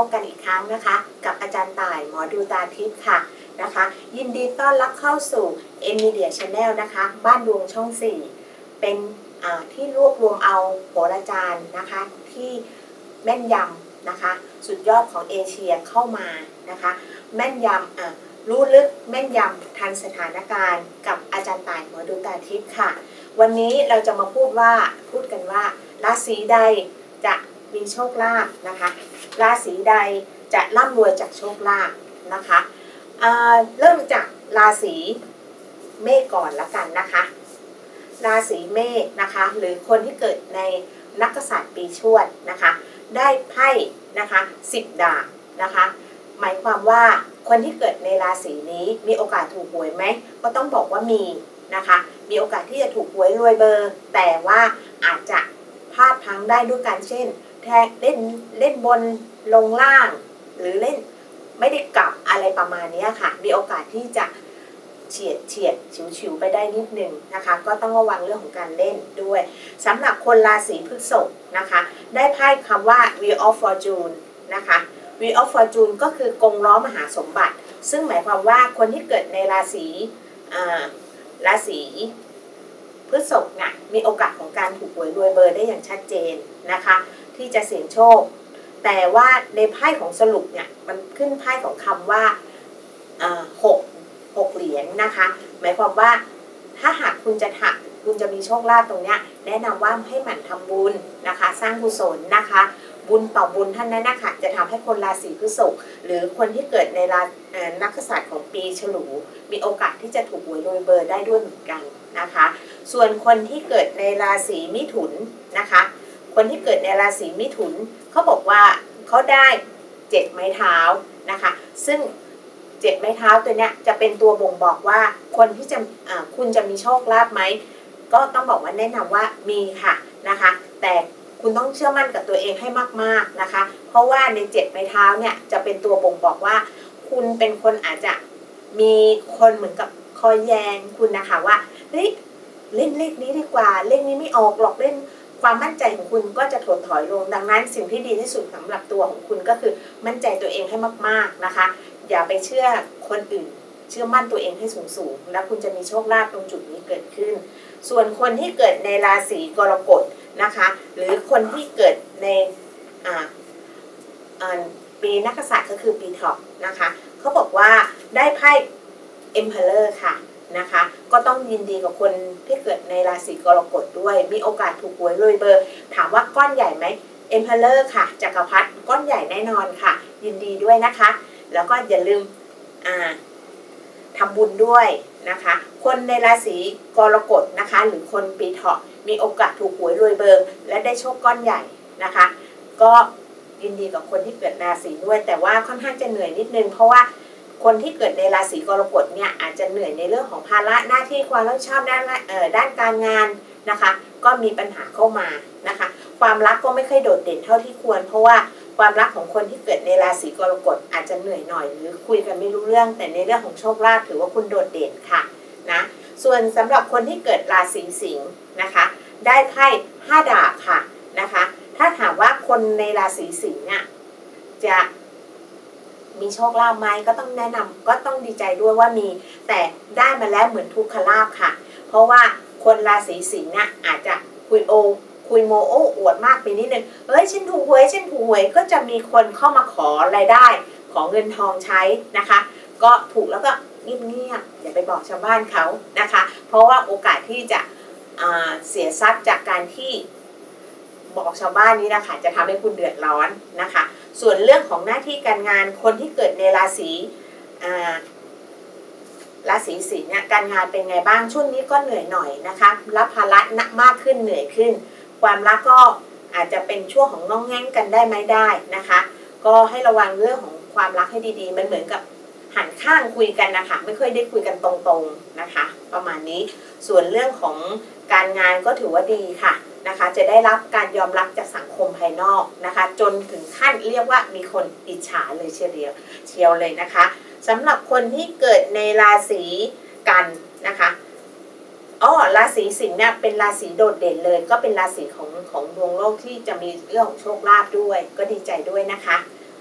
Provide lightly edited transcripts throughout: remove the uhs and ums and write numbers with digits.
บกันอีกครั้งนะคะกับอาจารย์ต่ายหมอดูตาทิพย์ค่ะนะคะยินดีต้อนรับเข้าสู่ Media Channel นะคะบ้านดวงช่อง 4เป็นที่รวบรวมเอาโหราจารย์นะคะที่แม่นยำนะคะสุดยอดของเอเชียเข้ามานะคะแม่นยำรู้ลึกแม่นยำทันสถานการณ์กับอาจารย์ต่ายหมอดูตาทิพย์ค่ะวันนี้เราจะมาพูดกันว่าราศีใดจะมีโชคลาภนะคะราศีใดจะร่ำรวยจากโชคลาภนะคะเริ่มจากราศีเมษก่อนละกันนะคะราศีเมษนะคะหรือคนที่เกิดในนักกษัตริย์ปีชวดนะคะได้ไพ่นะคะ10 ดาบนะคะหมายความว่าคนที่เกิดในราศีนี้มีโอกาสถูกหวยไหมก็ต้องบอกว่ามีนะคะมีโอกาสที่จะถูกหวยรวยเบอร์แต่ว่าอาจจะพลาดพลั้งได้ด้วยกันเช่นเล่นบนลงล่างหรือเล่นไม่ได้กลับอะไรประมาณนี้ค่ะมีโอกาสที่จะเฉียดฉิวไปได้นิดนึงนะคะก็ต้องระวังเรื่องของการเล่นด้วยสำหรับคนราศีพฤษภนะคะได้ไพ่คำว่า Wheel of Fortune นะคะ Wheel of Fortune ก็คือกงล้อมหาสมบัติซึ่งหมายความว่าคนที่เกิดในราศีพฤษภเนี่ยมีโอกาสของการถูกหวยรวยเบอร์ได้อย่างชัดเจนนะคะที่จะเสี่ยงโชคแต่ว่าในไพ่ของสรุปเนี่ยมันขึ้นไพ่ของคำว่า6 เหรียญนะคะหมายความว่าถ้าหากคุณจะมีโชคลาภตรงนี้แนะนำว่าให้หมั่นทำบุญนะคะสร้างกุศลนะคะบุญต่อบุญท่านนั้นนะคะจะทำให้คนราศีพฤษภหรือคนที่เกิดในนักกษัตริย์ของปีฉลูมีโอกาสที่จะถูกหวยรวยเบอร์ได้ด้วยเหมือนกันนะคะส่วนคนที่เกิดในราศีมิถุนนะคะคนที่เกิดในราศีมิถุนเขาบอกว่าเขาได้7 ไม้เท้านะคะซึ่ง7 ไม้เท้าตัวเนี้ยจะเป็นตัวบ่งบอกว่าคนที่คุณจะมีโชคลาภไหมก็ต้องบอกว่าแนะนำว่ามีค่ะนะคะแต่คุณต้องเชื่อมั่นกับตัวเองให้มากๆนะคะเพราะว่าใน7 ไม้เท้าเนี่ยจะเป็นตัวบ่งบอกว่าคุณเป็นคนอาจจะมีคนเหมือนกับคอยแยงคุณนะคะว่าเฮ้ยเล่นเลขนี้ดีกว่าเลขนี้ไม่ออกหรอกเล่นความมั่นใจของคุณก็จะถดถอยลงดังนั้นสิ่งที่ดีที่สุดสำหรับตัวของคุณก็คือมั่นใจตัวเองให้มากๆนะคะอย่าไปเชื่อคนอื่นเชื่อมั่นตัวเองให้สูงแล้วคุณจะมีโชคลาภตรงจุดนี้เกิดขึ้นส่วนคนที่เกิดในราศีกรกฎนะคะหรือคนที่เกิดในปีนักกษัตริย์ก็คือปีเถาะนะคะเขาบอกว่าได้ไพ่ Emperor ค่ะนะคะก็ต้องยินดีกับคนที่เกิดในราศีกรกฎด้วยมีโอกาสถูกหวยรวยเบอร์ถามว่าก้อนใหญ่ไหม Emperor ค่ะจักรพรรดิก้อนใหญ่แน่นอนค่ะยินดีด้วยนะคะแล้วก็อย่าลืมทำบุญด้วยนะคะคนในราศีกรกฎนะคะหรือคนปีเถาะมีโอกาสถูกหวยรวยเบอร์และได้โชคก้อนใหญ่นะคะก็ยินดีกับคนที่เกิดราศีด้วยแต่ว่าค่อนข้างจะเหนื่อยนิดนึงเพราะว่าคนที่เกิดในราศีกรกฎเนี่ยอาจจะเหนื่อยในเรื่องของภาระหน้าที่ความรับผิดชอบด้านการงานนะคะก็มีปัญหาเข้ามานะคะความรักก็ไม่ค่อยโดดเด่นเท่าที่ควรเพราะว่าความรักของคนที่เกิดในราศีกรกฎอาจจะเหนื่อยหน่อยหรือคุยกันไม่รู้เรื่องแต่ในเรื่องของโชคลาภถือว่าคุณโดดเด่นค่ะนะส่วนสำหรับคนที่เกิดราศีสิงห์นะคะได้ไพ่5 ดาบค่ะนะคะถ้าถามว่าคนในราศีสิงห์เนี่ยจะมีโชคลาภไหมก็ต้องแนะนำก็ต้องดีใจด้วยว่ามีแต่ได้มาแล้วเหมือนทุกขลาภค่ะเพราะว่าคนราศีสิงห์เนี่ยอาจจะคุยโมโอ้อวดมากไปนิดนึงเฮ้ยฉันถูกหวยก็จะมีคนเข้ามาขอรายได้ขอเงินทองใช้นะคะก็ถูกแล้วก็เงียบอย่าไปบอกชาวบ้านเขานะคะเพราะว่าโอกาสที่จะเสียทรัพย์จากการที่บอกชาวบ้านนี้นะคะจะทำให้คุณเดือดร้อนนะคะส่วนเรื่องของหน้าที่การงานคนที่เกิดในราศีสิงห์เนี่ยการงานเป็นไงบ้างช่วงนี้ก็เหนื่อยหน่อยนะคะรับภาระหนักมากขึ้นเหนื่อยขึ้นความรักก็อาจจะเป็นช่วงของงองแงงกันได้ไหมได้นะคะก็ให้ระวังเรื่องของความรักให้ดีๆมันเหมือนกับหันข้างคุยกันนะคะไม่ค่อยได้คุยกันตรงๆนะคะประมาณนี้ส่วนเรื่องของการงานก็ถือว่าดีค่ะนะคะจะได้รับการยอมรับจากสังคมภายนอกนะคะจนถึงขั้นเรียกว่ามีคนอิจฉาเลยเชียวเลยนะคะสำหรับคนที่เกิดในราศีกันนะคะราศีสิงห์เนี่ยเป็นราศีโดดเด่นเลยก็เป็นราศีของดวงโลกที่จะมีเรื่องของโชคลาภด้วยก็ดีใจด้วยนะคะ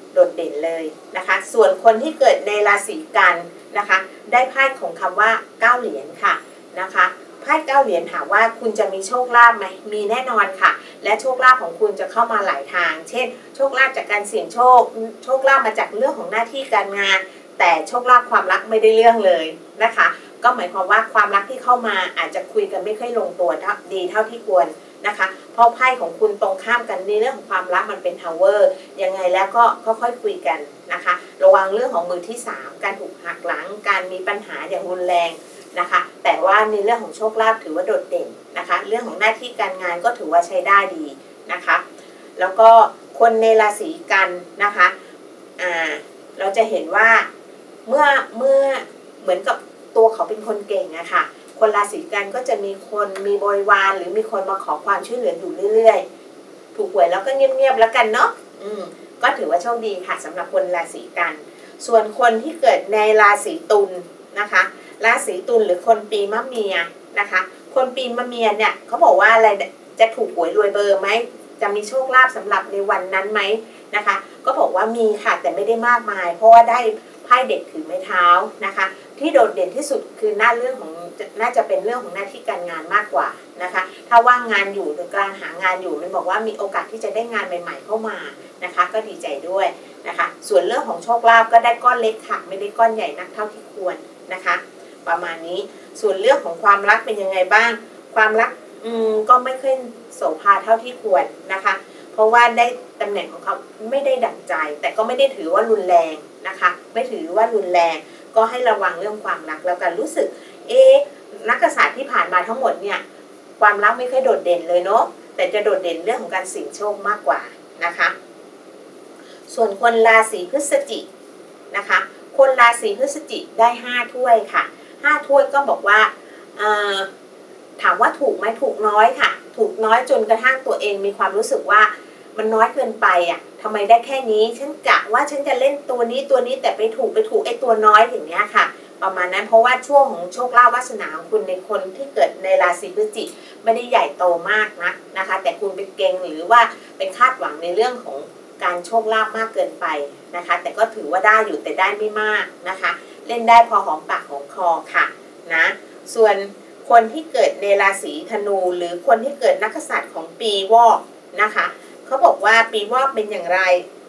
โดดเด่นเลยนะคะส่วนคนที่เกิดในราศีกันนะคะได้ไพ่ของคำว่า9เหรียญค่ะนะคะไพ่9เหรียญถามว่าคุณจะมีโชคลาภไหมมีแน่นอนค่ะและโชคลาภของคุณจะเข้ามาหลายทางเช่นโชคลาภจากการเสี่ยงโชคโชคลาภมาจากเรื่องของหน้าที่การงานแต่โชคลาภความรักไม่ได้เรื่องเลยนะคะก็หมายความว่าความรักที่เข้ามาอาจจะคุยกันไม่ค่อยลงตัวดีเท่าที่ควรนะคะเพราะไพ่ของคุณตรงข้ามกันในเรื่องของความรักมันเป็นทาวเวอร์ยังไงแล้วก็ค่อยๆคุยกันนะคะระวังเรื่องของมือที่3การถูกหักหลังการมีปัญหาอย่างรุนแรงนะคะแต่ว่าในเรื่องของโชคลาภถือว่าโดดเด่นนะคะเรื่องของหน้าที่การงานก็ถือว่าใช้ได้ดีนะคะแล้วก็คนในราศีกันนะคะเราจะเห็นว่าเมื่อเหมือนกับตัวเขาเป็นคนเก่งอะค่ะคนราศีกันก็จะมีคนมีบริวารหรือมีคนมาขอความช่วยเหลืออยู่เรื่อยๆถูกหวยแล้วก็เงียบๆแล้วกันเนาะก็ถือว่าโชคดีค่ะสำหรับคนราศีกันส่วนคนที่เกิดในราศีตุลนะคะราศีตุลหรือคนปีมะเมียนะคะคนปีมะเมียเนี่ยเขาบอกว่าอะไรจะถูกหวยรวยเบอร์ไหมจะมีโชคลาภสำหรับในวันนั้นไหมนะคะก็บอกว่ามีค่ะแต่ไม่ได้มากมายเพราะว่าได้ไพ่เด็กถือไม้เท้านะคะที่โดดเด่นที่สุดคือน่าจะเป็นเรื่องของหน้าที่การงานมากกว่านะคะถ้าว่างงานอยู่หรือกำลังหางานอยู่มันบอกว่ามีโอกาสที่จะได้งานใหม่ๆเข้ามานะคะก็ดีใจด้วยนะคะส่วนเรื่องของโชคลาภก็ได้ก้อนเล็กค่ะไม่ได้ก้อนใหญ่นักเท่าที่ควรนะคะประมาณนี้ส่วนเรื่องของความรักเป็นยังไงบ้างความรักก็ไม่ค่อยโสภาเท่าที่ควรนะคะเพราะว่าได้ตำแหน่งของเขาไม่ได้ดั่งใจแต่ก็ไม่ได้ถือว่ารุนแรงนะคะไม่ถือว่ารุนแรงก็ให้ระวังเรื่องความรักแล้วกันรู้สึกนักกษัตริย์ที่ผ่านมาทั้งหมดเนี่ยความรักไม่ค่อยโดดเด่นเลยเนาะแต่จะโดดเด่นเรื่องของการเสี่ยงโชคมากกว่านะคะส่วนคนราศีพฤศจิกนะคะคนราศีพฤศจิกได้5ถ้วยค่ะ5ถ้วยก็บอกว่าถามว่าถูกไหมถูกน้อยค่ะถูกน้อยจนกระทั่งตัวเองมีความรู้สึกว่ามันน้อยเกินไปอ่ะทำไมได้แค่นี้ฉันกะว่าฉันจะเล่นตัวนี้แต่ไปถูกไอ้ตัวน้อยอย่างเงี้ยค่ะประมาณนั้นเพราะว่าช่วงของโชคลาภวาสนาของคุณในคนที่เกิดในราศีพฤศจิกไม่ได้ใหญ่โตมากนักนะคะแต่คุณเป็นเก่งหรือว่าเป็นคาดหวังในเรื่องของการโชคลาภมากเกินไปนะคะแต่ก็ถือว่าได้อยู่แต่ได้ไม่มากนะคะเล่นได้พอหอมปากหอมคอค่ะนะส่วนคนที่เกิดในราศีธนูหรือคนที่เกิดนักกษัตริย์ของปีวอกนะคะเขาบอกว่าปีวอกเป็นอย่างไร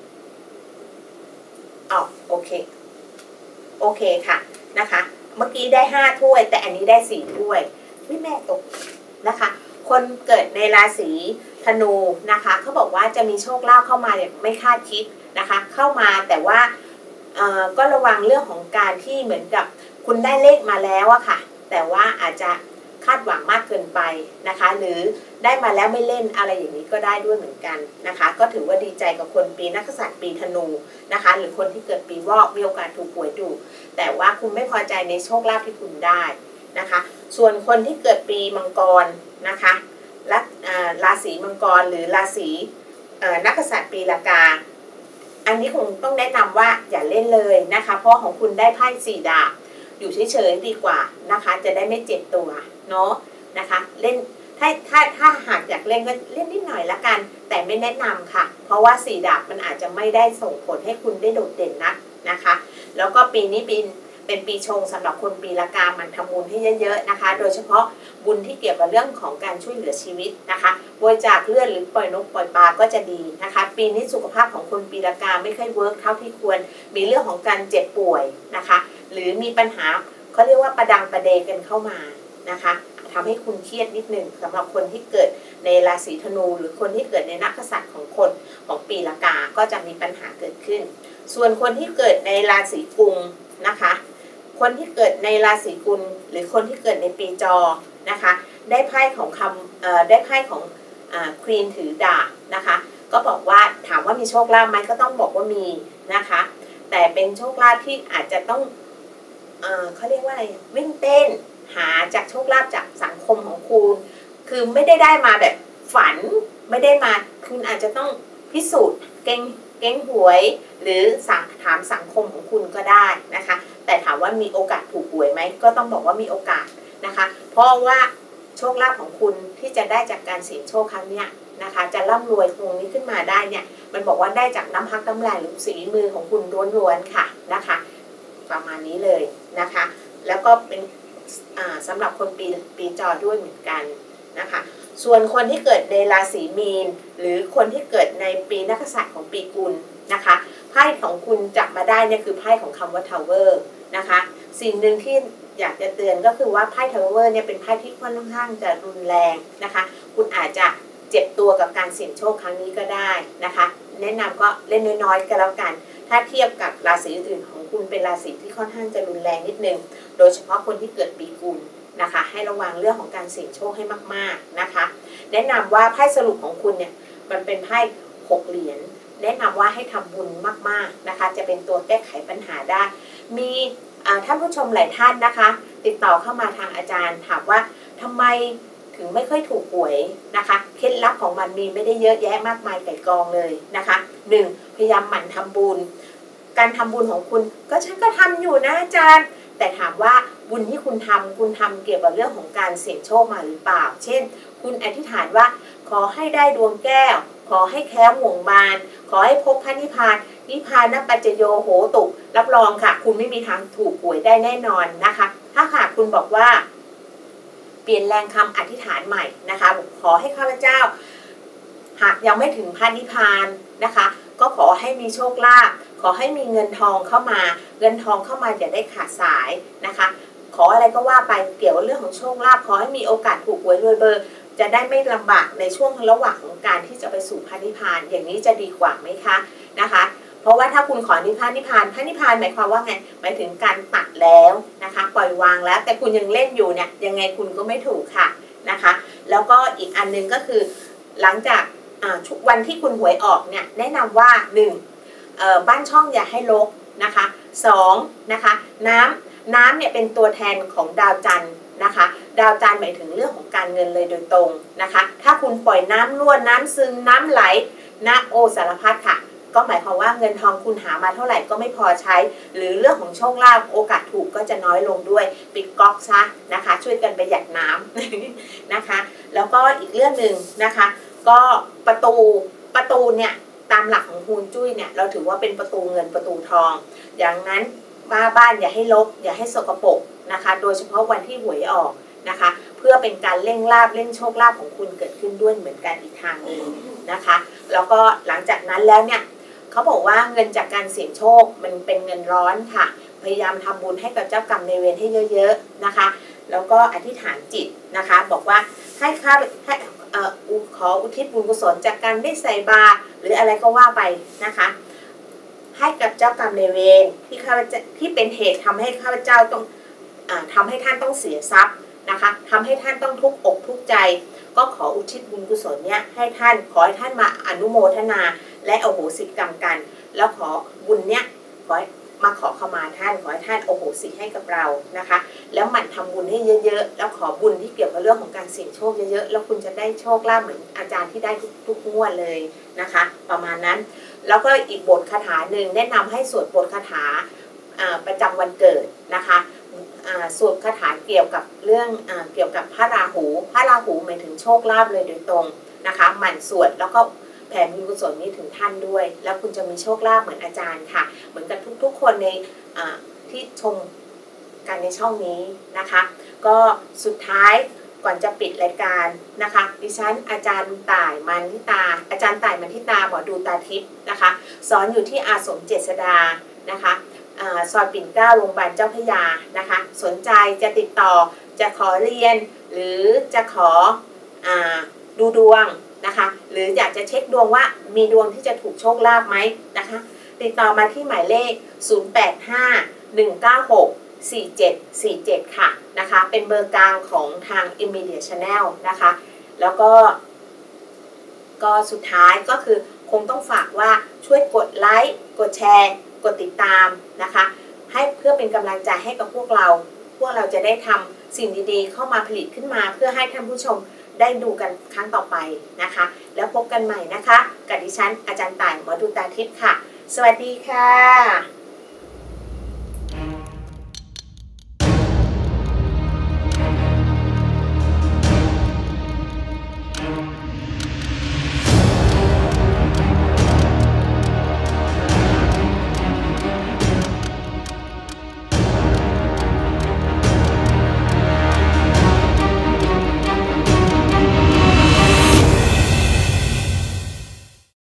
โอเคค่ะนะคะเมื่อกี้ได้5ถ้วยแต่อันนี้ได้4ถ้วยแม่ตกนะคะคนเกิดในราศีธนูนะคะเขาบอกว่าจะมีโชคลาภเข้ามาอย่างไม่คาดคิดนะคะเข้ามาแต่ว่าก็ระวังเรื่องของการที่เหมือนกับคุณได้เลขมาแล้วอะค่ะแต่ว่าอาจจะคาดหวังมากเกินไปนะคะหรือได้มาแล้วไม่เล่นอะไรอย่างนี้ก็ได้ด้วยเหมือนกันนะคะก็ถือว่าดีใจกับคนปีนักกษัตริย์ปีธนูนะคะหรือคนที่เกิดปีวอกมีโอกาสถูกหวยดูแต่ว่าคุณไม่พอใจในโชคลาภที่คุณได้นะคะส่วนคนที่เกิดปีมังกรนะคะและราศีมังกรหรือราศีนักกษัตริย์ปีละกาอันนี้คงต้องแนะนำว่าอย่าเล่นเลยนะคะเพราะของคุณได้ไพ่4ดาบอยู่เฉยๆดีกว่านะคะจะได้ไม่เจ็บตัวเนาะนะคะเล่นถ้าหากอยากเล่นก็เล่นนิดหน่อยละกันแต่ไม่แนะนำค่ะเพราะว่า4ดาบมันอาจจะไม่ได้ส่งผลให้คุณได้โดดเด่นนักนะคะแล้วก็ปีนี้เป็นปีชงสำหรับคนปีละกามันทำบุญให้เยอะๆนะคะโดยเฉพาะบุญที่เกี่ยวกับเรื่องของการช่วยเหลือชีวิตนะคะบริจาคเลือดหรือปล่อยนกปล่อยปลาก็จะดีนะคะปีนี้สุขภาพของคนปีละกาไม่ค่อยเวิร์กเท่าที่ควรมีเรื่องของการเจ็บป่วยนะคะหรือมีปัญหาเขาเรียกว่าประดังประเดกันเข้ามานะคะทำให้คุณเครียดนิดหนึ่งสำหรับคนที่เกิดในราศีธนูหรือคนที่เกิดในนักกษัตริย์ของปีละกาก็จะมีปัญหาเกิดขึ้นส่วนคนที่เกิดในราศีกุมนะคะคนที่เกิดในราศีกุมหรือคนที่เกิดในปีจอนะคะได้ไพ่ของควีนถือดาบนะคะก็บอกว่าถามว่ามีโชคลาภไหมก็ต้องบอกว่ามีนะคะแต่เป็นโชคลาภที่อาจจะต้องเขาเรียกว่าอะไรวิ่งเต้นหาจากโชคลาภจากสังคมของคุณคือไม่ได้มาแบบฝันไม่ได้มาคุณอาจจะต้องพิสูจน์เก่งหวยหรือถามสังคมของคุณก็ได้นะคะแต่ถามว่ามีโอกาสถูกหวยไหมก็ต้องบอกว่ามีโอกาสนะคะเพราะว่าโชคลาภของคุณที่จะได้จากการเสี่ยงโชคครั้งนี้นะคะจะร่ำรวยตรงนี้ขึ้นมาได้เนี่ยมันบอกว่าได้จากน้ำพักน้ำแรงหรือฝีมือของคุณล้วนๆค่ะนะคะประมาณนี้เลยนะคะแล้วก็เป็นสำหรับคนปีจอด้วยเหมือนกันนะคะส่วนคนที่เกิดในราศีมีนหรือคนที่เกิดในปีนักกษัตริย์ของปีกุลนะคะไพ่ของคุณจับมาได้เนี่ยคือไพ่ของคำว่า Tower นะคะสิ่งหนึ่งที่อยากจะเตือนก็คือว่าไพ่ Tower เนี่ยเป็นไพ่ที่ค่อนข้างจะรุนแรงนะคะคุณอาจจะเจ็บตัวกับการเสี่ยงโชคครั้งนี้ก็ได้นะคะแนะนำก็เล่นน้อยๆก็แล้วกันถ้าเทียบกับราศีอื่นของคุณเป็นราศีที่ค่อนข้างจะรุนแรงนิดนึงโดยเฉพาะคนที่เกิดปีกุลนะคะให้ระวังเรื่องของการเสี่ยงโชคให้มากๆนะคะแนะนำว่าไพ่สรุปของคุณเนี่ยมันเป็นไพ่6เหรียญแนะนำว่าให้ทำบุญมากๆนะคะจะเป็นตัวแก้ไขปัญหาได้มีท่านผู้ชมหลายท่านนะคะติดต่อเข้ามาทางอาจารย์ถามว่าทำไมถึงไม่ค่อยถูกหวยนะคะเคล็ดลับของมันมีไม่ได้เยอะแยะมากมายไก่กองเลยนะคะ1พยายามหมั่นทำบุญการทำบุญของคุณก็ฉันก็ทำอยู่นะอาจารย์แต่ถามว่าบุญที่คุณทำเกี่ยวกับเรื่องของการเสี่ยงโชคมาหรือเปล่าเช่นคุณอธิษฐานว่าขอให้ได้ดวงแก้วขอให้แคล้วห่วงบานขอให้พบพระนิพพานนิพพานปัจจโยโหตุรับรองค่ะคุณไม่มีทางถูกหวยได้แน่นอนนะคะถ้าหากคุณบอกว่าเปลี่ยนแรงคำอธิษฐานใหม่นะคะขอให้ข้าพเจ้าหากยังไม่ถึงพระนิพพานนะคะก็ขอให้มีโชคลาภขอให้มีเงินทองเข้ามาเงินทองเข้ามาอย่าได้ขาดสายนะคะขออะไรก็ว่าไปเกี่ยวกับเรื่องของโชคลาภขอให้มีโอกาสถูกหวยรวยเบอร์จะได้ไม่ลำบากในช่วงระหว่างของการที่จะไปสู่พระนิพพานอย่างนี้จะดีกว่าไหมคะนะคะเพราะว่าถ้าคุณขอนิพพานพระนิพพานหมายความว่าไงหมายถึงการตัดแล้วนะคะปล่อยวางแล้วแต่คุณยังเล่นอยู่เนี่ยยังไงคุณก็ไม่ถูกค่ะนะคะแล้วก็อีกอันนึงก็คือหลังจากวันที่คุณหวยออกเนี่ยแนะนำว่า1บ้านช่องอย่าให้รกนะคะ2นะคะน้ำเนี่ยเป็นตัวแทนของดาวจันทร์นะคะดาวจันทร์หมายถึงเรื่องของการเงินเลยโดยตรงนะคะถ้าคุณปล่อยน้ำล้วนน้ำซึมน้ำไหลนะโอสารพัดค่ะก็หมายความว่าเงินทองคุณหามาเท่าไหร่ก็ไม่พอใช้หรือเรื่องของโชคลาภโอกาสถูกก็จะน้อยลงด้วยปิดก๊อกซะนะคะช่วยกันประหยัดน้ำนะคะแล้วก็อีกเรื่องหนึ่งนะคะก็ประตูเนี่ยตามหลักของฮวงจุ้ยเนี่ยเราถือว่าเป็นประตูเงินประตูทองอย่างนั้นบ้านอย่าให้รกอย่าให้สกปรกนะคะโดยเฉพาะวันที่หวยออกนะคะเพื่อเป็นการเร่งลาภเร่งโชคลาภของคุณเกิดขึ้นด้วยเหมือนกันอีกทางหนึ่งนะคะแล้วก็หลังจากนั้นแล้วเนี่ยเขาบอกว่าเงินจากการเสี่ยงโชคมันเป็นเงินร้อนค่ะพยายามทำบุญให้กับเจ้ากรรมนายเวรให้เยอะๆนะคะแล้วก็อธิษฐานจิตนะคะบอกว่าให้ขออุทิศบุญกุศลจากการได้ใส่บาตรหรืออะไรก็ว่าไปนะคะให้กับเจ้ากรรมนายเวรที่เป็นเหตุทำให้ข้าพเจ้าต้องทำให้ท่านต้องเสียทรัพย์นะคะทำให้ท่านต้องทุกข์อกทุกข์ใจก็ขออุทิศบุญกุศลเนี่ยให้ท่านขอให้ท่านมาอนุโมทนาและอโหสิกรรมกันแล้วขอบุญเนี่ยขอเข้ามาท่านขอให้ท่านโอโหสิให้กับเรานะคะแล้วหมั่นทำบุญให้เยอะๆแล้วขอบุญที่เกี่ยวกับเรื่องของการเสี่ยงโชคเยอะๆแล้วคุณจะได้โชคลาภเหมือนอาจารย์ที่ได้ทุกงวดเลยนะคะประมาณนั้นแล้วก็อีกบทคาถาหนึ่งแนะนำให้สวดบทคาถาประจำวันเกิดนะคะสวดคาถาเกี่ยวกับเรื่องเกี่ยวกับพระราหูหมายถึงโชคลาภเลยโดยตรงนะคะหมั่นสวดแล้วก็แผ่บุญกุศลนี้ถึงท่านด้วยแล้วคุณจะมีโชคลาภเหมือนอาจารย์ค่ะเหมือนกับทุกๆคนในที่ชมกันในช่องนี้นะคะก็สุดท้ายก่อนจะปิดรายการนะคะดิฉันอาจารย์ต่ายมันทิตาหมอดูตาทิพย์นะคะสอนอยู่ที่อาสมเจษฎานะคะซอยปิ่นเกล้าโรงพยาบาลเจ้าพระยานะคะสนใจจะติดต่อจะขอเรียนหรือจะขอดูดวงนะคะหรืออยากจะเช็คดวงว่ามีดวงที่จะถูกโชคลาภไหมนะคะติดต่อมาที่หมายเลข0851964747ค่ะนะคะเป็นเบอร์กลางของทาง Immediate Channel นะคะแล้วก็สุดท้ายก็คือคงต้องฝากว่าช่วยกดไลค์กดแชร์กดติดตามนะคะให้เพื่อเป็นกำลังใจให้กับพวกเราจะได้ทำสิ่งดีๆเข้ามาผลิตขึ้นมาเพื่อให้ท่านผู้ชมได้ดูกันครั้งต่อไปนะคะแล้วพบกันใหม่นะคะกับดิฉันอาจารย์ต่ายหมอดูตาทิพย์ค่ะสวัสดีค่ะ